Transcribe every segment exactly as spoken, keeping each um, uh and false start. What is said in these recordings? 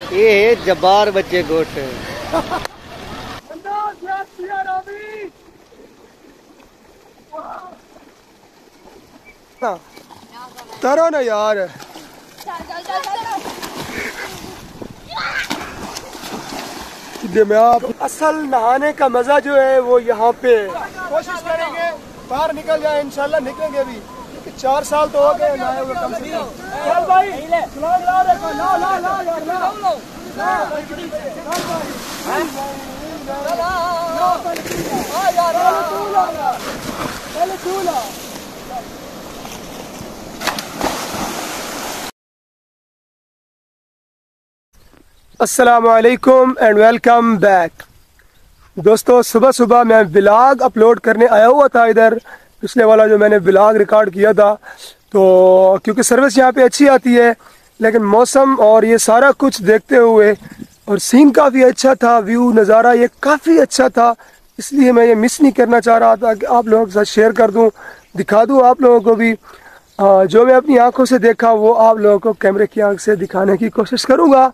ये है जब्बार बच्चे गोट। तरो ना यार। में आप असल नहाने का मजा जो है वो यहाँ पे कोशिश करेंगे बाहर निकल जाए, इंशाल्लाह निकलेंगे भी, क्योंकि चार साल तो हो गए नहाए हुए कम से कम। चल भाई ला ला ला ला ला यार ला। अस्सलामु अलैकुम एंड वेलकम बैक। दोस्तों सुबह सुबह मैं व्लॉग अपलोड करने आया हुआ था इधर, पिछले वाला जो मैंने व्लॉग रिकॉर्ड किया था, तो क्योंकि सर्विस यहाँ पे अच्छी आती है, लेकिन मौसम और ये सारा कुछ देखते हुए और सीन काफ़ी अच्छा था, व्यू नज़ारा ये काफ़ी अच्छा था, इसलिए मैं ये मिस नहीं करना चाह रहा था कि आप लोगों के साथ शेयर कर दूँ, दिखा दूँ आप लोगों को भी। जो मैं अपनी आँखों से देखा वो आप लोगों को कैमरे की आँख से दिखाने की कोशिश करूँगा।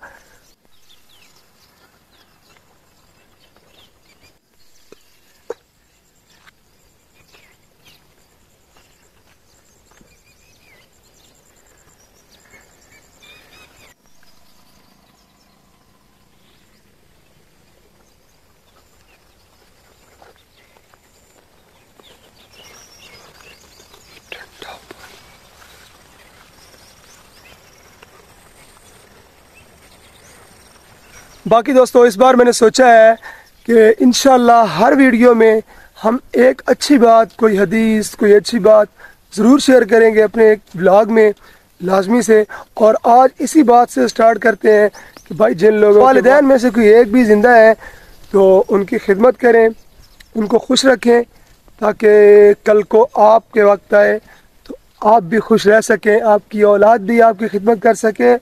बाकी दोस्तों इस बार मैंने सोचा है कि इंशाल्लाह हर वीडियो में हम एक अच्छी बात, कोई हदीस, कोई अच्छी बात ज़रूर शेयर करेंगे अपने एक व्लॉग में लाजमी से। और आज इसी बात से स्टार्ट करते हैं कि भाई जिन लोगों वालिदैन में से कोई एक भी ज़िंदा है तो उनकी खिदमत करें, उनको खुश रखें, ताकि कल को आपके वक्त आए तो आप भी खुश रह सकें, आपकी औलाद भी आपकी खिदमत कर सके।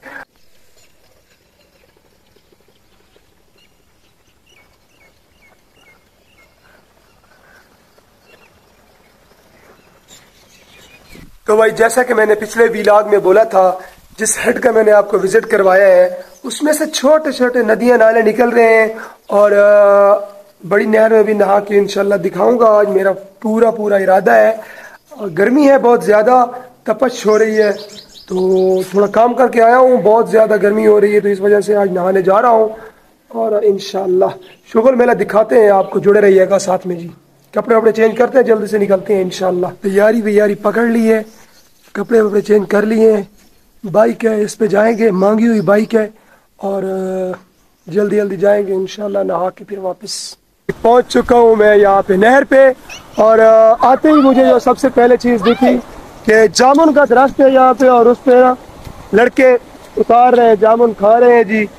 तो भाई जैसा कि मैंने पिछले व्लॉग में बोला था, जिस हेड का मैंने आपको विजिट करवाया है उसमें से छोटे छोटे नदियां नाले निकल रहे हैं, और बड़ी नहर में भी नहा के इंशाल्लाह दिखाऊंगा। आज मेरा पूरा पूरा इरादा है। गर्मी है बहुत ज़्यादा, तपश हो रही है, तो थोड़ा काम करके आया हूँ, बहुत ज़्यादा गर्मी हो रही है, तो इस वजह से आज नहाने जा रहा हूँ। और इंशाल्लाह शुगर मेला दिखाते हैं आपको, जुड़े रहिएगा साथ में जी। कपड़े वपड़े चेंज करते हैं, जल्दी से निकलते हैं इंशाल्लाह। तैयारी वैयारी पकड़ ली है, कपड़े वपड़े चेंज कर लिए हैं, बाइक है इस पे जाएंगे, मांगी हुई बाइक है, और जल्दी जल्दी जाएंगे इंशाल्लाह नहा के फिर वापस। पहुंच चुका हूं मैं यहाँ पे नहर पे, और आते ही मुझे जो सबसे पहले चीज़ दिखी कि जामुन का दरख्त है यहाँ पे, और उस पे लड़के उतार रहे हैं, जामुन खा रहे हैं जी।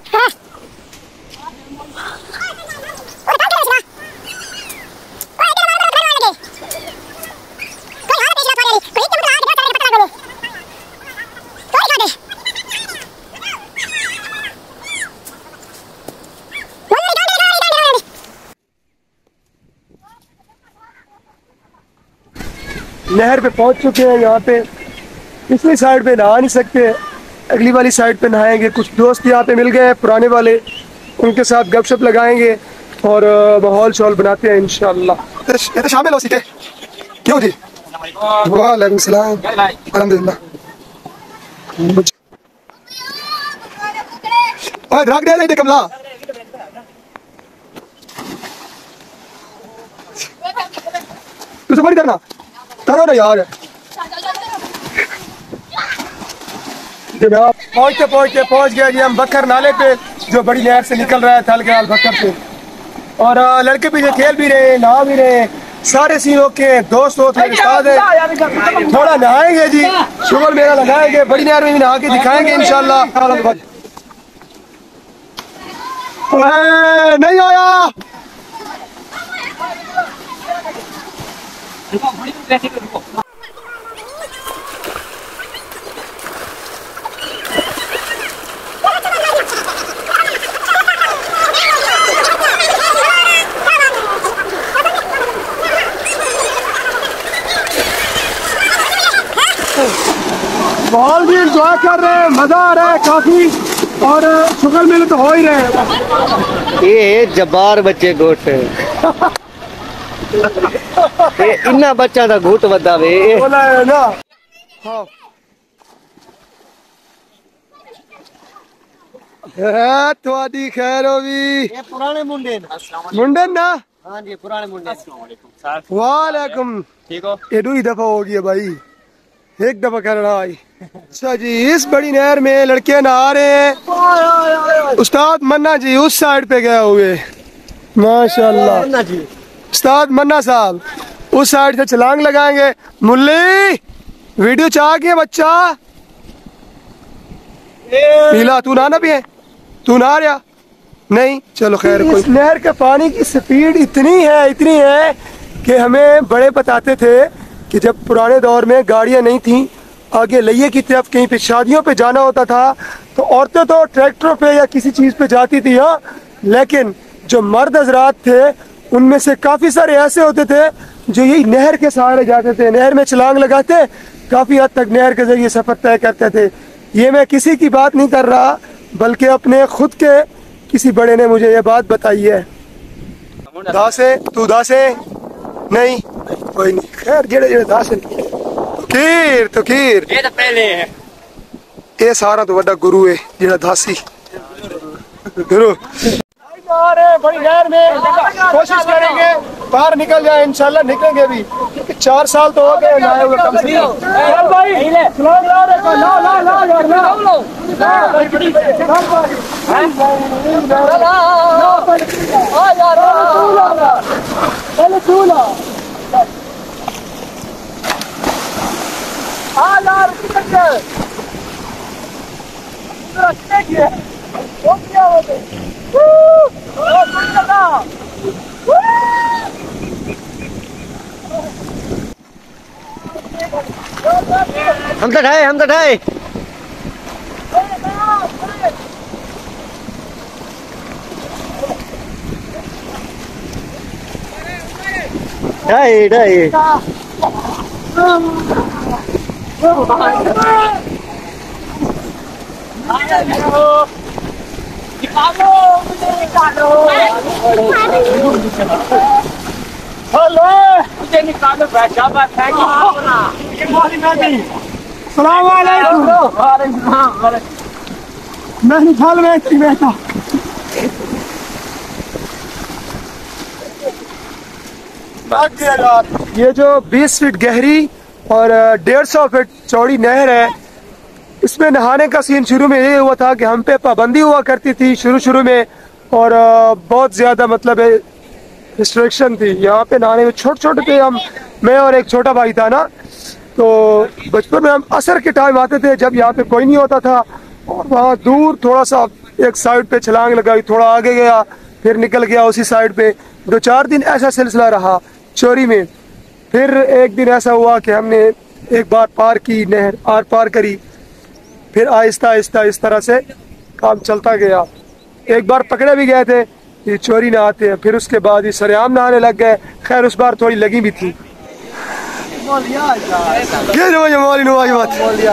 नहर पे पहुंच चुके हैं, यहाँ पे पिछली साइड पे नहा नहीं सकते, अगली वाली साइड पे नहाएंगे। कुछ दोस्त यहाँ पे मिल गए हैं पुराने वाले, उनके साथ गपशप लगाएंगे और माहौल शौल बनाते हैं इंशाल्लाह। ये तो शामिल हो सीखे क्यों जी? वालेकुम सलाम, अल्हम्दुलिल्लाह। ओए द्राग दे नहीं दे कमला, तुझे बड़ी करना करो ना यार। पहुंचते पहुंचते पहुंच गया जी हम बकर नाले पे, जो बड़ी नहर से निकल रहा है थल के बकर से, और लड़के पीछे खेल भी रहे हैं, नहा भी रहे हैं, सारे सीनों के दोस्त दोस्त मेरे साथ है। थोड़ा नहाएंगे जी, शुगर मेरा लगाएंगे, बड़ी नहर में भी नहा के दिखाएंगे इंशाल्लाह। नहीं आया माहौल भी इंजॉय कर रहे हैं, मजा आ रहा है काफी। और शुगर मेले तो हो ही रहे हैं। ये है जब्बार बच्चे गोट इन्ना बच्चा दा घूट वदा वे बोला है ना। हाँ थोड़ी खैर हो भी। ये पुराने मुंडे मुंडे ना। हाँ जी पुराने मुंडे। वालेकुम। ठीक हो? ये दो ही दफा हो गया भाई, एक दफा कर रहा है। अच्छा जी, इस बड़ी नहर में लड़के नहा रहे हैं। उस्ताद मन्ना जी उस साइड पे गए हुए, माशाल्लाह। मन्ना जी, उस्ताद मन्ना साहब उस साइड से छलांग लगाएंगे। मुल्ली वीडियो चाह के बच्चा पीला तू ना ना पिए, तू ना रहा नहीं, चलो खैर। इस नहर के पानी की स्पीड इतनी है इतनी है कि हमें बड़े बताते थे कि जब पुराने दौर में गाड़ियां नहीं थी, आगे लइये की तरफ कहीं पे शादियों पे जाना होता था तो औरतें तो ट्रैक्टरों पे या किसी चीज़ पे जाती थी, हाँ, लेकिन जो मर्द हजरात थे उनमें से काफ़ी सारे ऐसे होते थे जो यही नहर के सहारे जाते थे, नहर में छलांग लगाते, काफ़ी हद तक नहर के जरिए सफ़र तय करते थे। ये मैं किसी की बात नहीं कर रहा बल्कि अपने खुद के किसी बड़े ने मुझे ये बात बताई है। दासे तू दासे नहीं कोई नहीं, खैर जेड़े जेड़े दासे कीर तो कीर ये तो पहले है। ये सारा तो बड़ा गुरु है जेड़ा दासी गुरु। बड़ी नहर में कोशिश करेंगे बाहर निकल जाए, इंशाल्लाह निकलेंगे भी, क्योंकि चार साल तो हो गए नहाए हुए कम से कम। हम तो ढाए हम तो ढाए ढाए ढाए हेलो मुझे निकालो बैठा बात है सलाम वालेकुम। मैं निकाल में इतनी बैठा। ये जो बीस फीट गहरी और डेढ़ सौ फीट चौड़ी नहर है, इसमें नहाने का सीन शुरू में ये हुआ था कि हम पे पाबंदी हुआ करती थी शुरू शुरू में, और बहुत ज़्यादा मतलब रिस्ट्रिक्शन थी यहाँ पे नहाने में। छोटे छोटे थे हम, मैं और एक छोटा भाई था ना, तो बचपन में हम असर के टाइम आते थे जब यहाँ पे कोई नहीं होता था, और वहाँ दूर थोड़ा सा एक साइड पे छलांग लगाई, थोड़ा आगे गया फिर निकल गया उसी साइड पे। दो चार दिन ऐसा सिलसिला रहा चोरी में। फिर एक दिन ऐसा हुआ कि हमने एक बार पार की नहर, आर पार करी, फिर आहिस्ता आहिस्ता इस तरह से काम चलता गया। एक बार पकड़े भी गए थे ये चोरी ना आते हैं, फिर उसके बाद ये सरेआम नहाने लग गए। खैर उस बार थोड़ी लगी भी थी। ये जो ये मौली नुवाई बात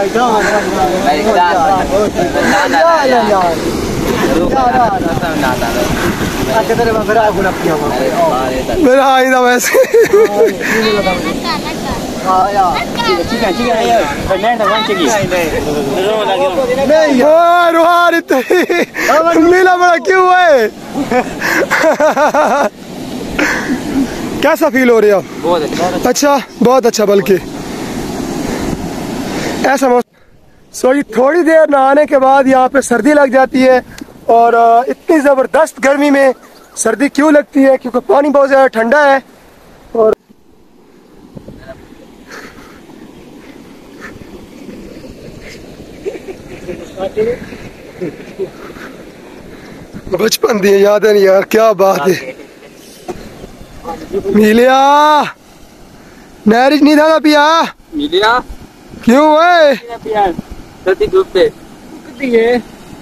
मेरा आई था वैसे। मीला बड़ा क्यों है? कैसा फील हो रहा है? बहुत अच्छा। अच्छा बहुत अच्छा। बल्कि ऐसा मौसम सो थोड़ी देर नहाने के बाद यहाँ पे सर्दी लग जाती है, और इतनी ज़बरदस्त गर्मी में सर्दी क्यों लगती है? क्योंकि पानी बहुत ज़्यादा ठंडा है। और बचपन दी याद है नहीं यार, क्या बात है। मिलिया नहरिज नहीं था पिया मिलिया क्यों है? धरती धूप पे कितनी है?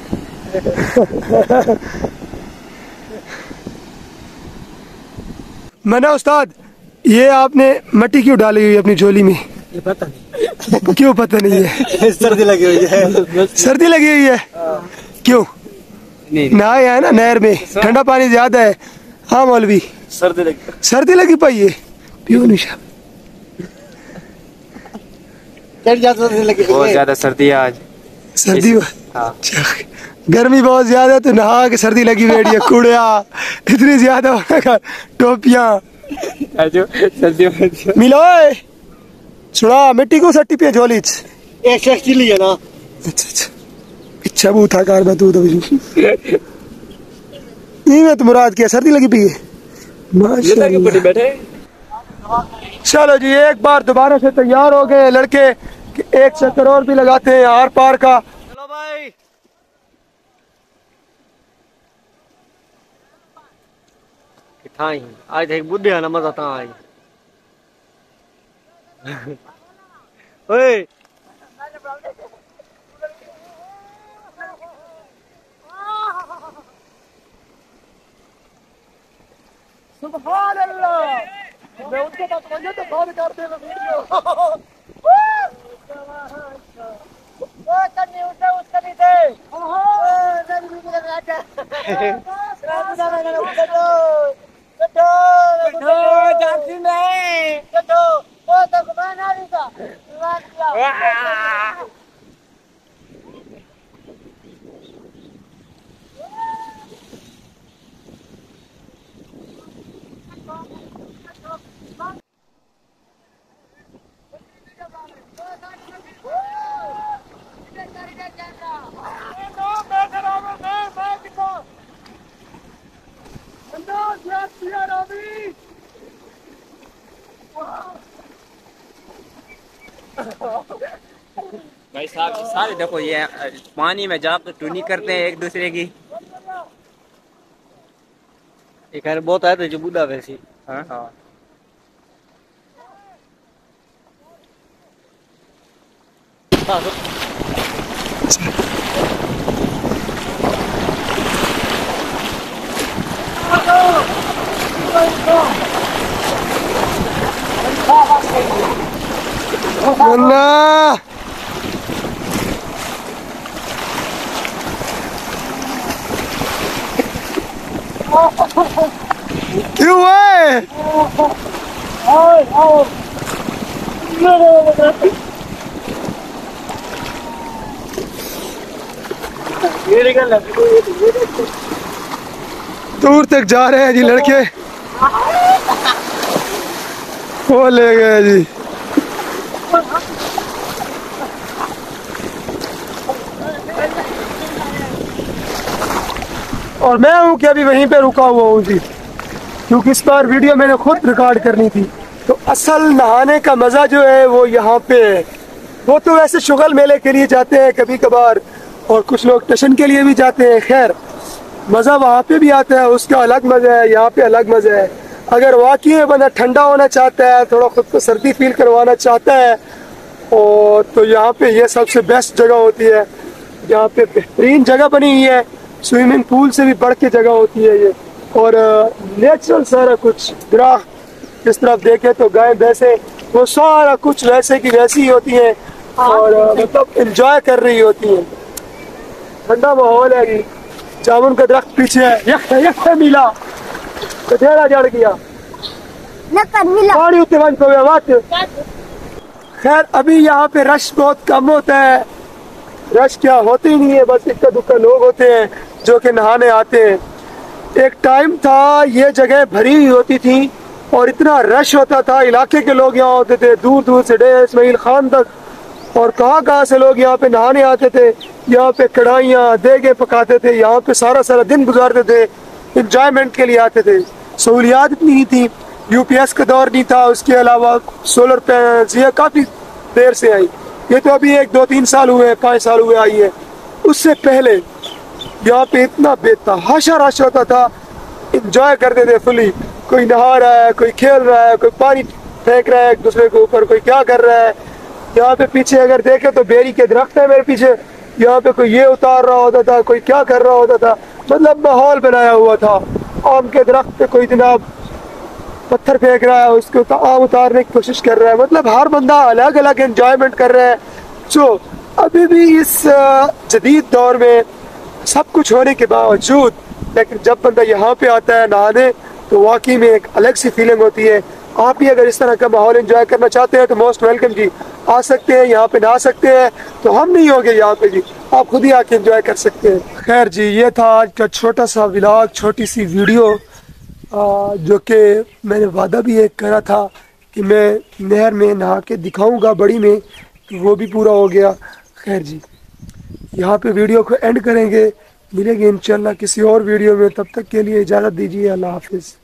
मना उस्ताद, ये आपने मट्टी क्यों डाली हुई अपनी झोली में? ये पता नहीं क्यों पता नहीं है? सर्दी लगी हुई है। सर्दी लगी हुई है क्यों? नहाए है ना नहर में, ठंडा पानी ज्यादा है। हाँ मौलवी, सर्दी लगी सर्दी लगी पाई है, पियो निशा। सर्दी लगी बहुत ज्यादा सर्दी है आज। सर्दी हाँ। गर्मी बहुत ज्यादा, तो नहा के सर्दी लगी बैठी है। कुड़िया इतनी ज्यादा होने का, टोपियां जो सर्दी मिलोए सुना, मिट्टी को सट्टी पे झोली च। एक शख्स चिल्ली है ना। अच्छा अच्छा, इच्छा भी उठा कर मैं तू तो नहीं, मैं तो मुराद किया सर्दी लगी पी है। माशाअल्लाह। बैठे। चलो जी, एक बार दोबारा से तैयार हो गए लड़के कि एक चक्कर और भी लगाते हैं आर पार का। चलो भाई, आज एक बुढ़े आना मजा था आज। ओए सुभान अल्लाह, मैं उनके पास पहुंचा तो कॉल कर देगा वीडियो। वो करनी उसे उसका नहीं दे। ओहो रंग भी लग रहा था। रंग ना लगा उसे तो कटो कटो जाती नहीं कटो वो तो बना दी था मार दिया। भाई साहब सारे देखो ये पानी में जाकर टूनी करते हैं एक दूसरे की। एक है बहुत है तो जो बुढ़ा वैसी। हाँ हाँ। मुन्ना क्यों है? दूर तक जा रहे हैं जी लड़के, वो ले गए जी। और मैं हूं कि अभी वहीं पे रुका हुआ हूँ जी, क्योंकि इस बार वीडियो मैंने खुद रिकॉर्ड करनी थी। तो असल नहाने का मज़ा जो है वो यहाँ पे है। वो तो वैसे शुगल मेले के लिए जाते हैं कभी कभार, और कुछ लोग टशन के लिए भी जाते हैं। खैर मज़ा वहाँ पे भी आता है, उसका अलग मज़ा है, यहाँ पे अलग मज़ा है। अगर वाकई में बंदा ठंडा होना चाहता है, थोड़ा खुद को सर्दी फील करवाना चाहता है, और तो यहाँ पे ये सबसे बेस्ट जगह होती है। यहाँ पे बेहतरीन जगह बनी हुई है, स्विमिंग पूल से भी बढ़ के जगह होती है ये, और नेचुरल सारा कुछ दरख्त, इस तरफ देखे तो गाय भैंसे, वो सारा कुछ वैसे की वैसी ही होती है, और मतलब एंजॉय कर रही होती है। ठंडा माहौल है जी। जामुन का दरख्त पीछे है, यख यख मिला तो ढेरा जड़ गया पानी उत्ते वंज पे बात। खैर अभी यहाँ पे रश बहुत कम होता है, रश क्या होते ही नहीं है, बस इक्का दुक्का लोग होते हैं जो कि नहाने आते हैं। एक टाइम था ये जगह भरी हुई होती थी और इतना रश होता था, इलाके के लोग यहाँ होते थे दूर दूर से, डे इस्माइल खान तक, और कहाँ कहाँ से लोग यहाँ पे नहाने आते थे। यहाँ पे कढ़ाइयाँ देगे पकाते थे, यहाँ पे सारा सारा दिन गुजारते थे, इंजॉयमेंट के लिए आते थे। सहूलियात इतनी ही थी, यूपीएस का दौर नहीं था, उसके अलावा सोलर पैनल्स ये काफ़ी देर से आई, ये तो अभी एक दो तीन साल हुए, पाँच साल हुए आई है। उससे पहले यहाँ पे इतना बेतहाशा रश होता था, इंजॉय करते थे फुली। कोई नहा रहा है, कोई खेल रहा है, कोई पानी फेंक रहा है एक दूसरे के ऊपर, कोई क्या कर रहा है। यहाँ पे पीछे अगर देखे तो बेरी के दरख्त है मेरे पीछे, यहाँ पे कोई ये उतार रहा होता था, कोई क्या कर रहा होता था, मतलब माहौल बनाया हुआ था। आम के दरख्त पे कोई जनाब पत्थर फेंक रहा है, उसको आम उतारने की कोशिश कर रहा है, मतलब हर बंदा अलग अलग एंजॉयमेंट कर रहा है। जो अभी भी इस जदीद दौर में सब कुछ होने के बावजूद, लेकिन जब बंदा यहाँ पे आता है नहाने तो वाकई में एक अलग सी फीलिंग होती है। आप भी अगर इस तरह का माहौल एंजॉय करना चाहते हैं तो मोस्ट वेलकम जी, आ सकते हैं, यहाँ पे नहा सकते हैं। तो हम नहीं होंगे यहाँ पे जी, आप खुद ही आके एंजॉय कर सकते हैं। खैर जी, ये था आज का छोटा सा व्लॉग, छोटी सी वीडियो, आ, जो कि मैंने वादा भी एक करा था कि मैं नहर में नहा के दिखाऊंगा बड़ी में, तो वो भी पूरा हो गया। खैर जी, यहाँ पे वीडियो को एंड करेंगे, मिलेंगे इंशाल्लाह किसी और वीडियो में। तब तक के लिए इजाज़त दीजिए, अल्लाह हाफिज़।